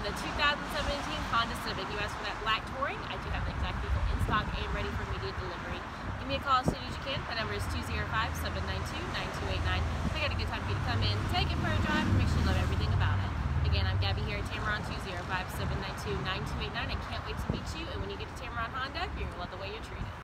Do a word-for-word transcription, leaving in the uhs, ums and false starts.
the two thousand seventeen Honda Civic. You asked for that black touring. I do have the exact vehicle in stock and ready for immediate delivery. Give me a call as soon as you can. My number is two zero five, seven nine two, nine two eight nine. I got a good time for you to come in, take it for a drive, and make sure you love everything about it. Again, I'm Gabby here at Tameron, two zero five, seven nine two, nine two eight nine. I can't wait to meet you, and when you get to Tameron Honda, you're going to love the way you're treated.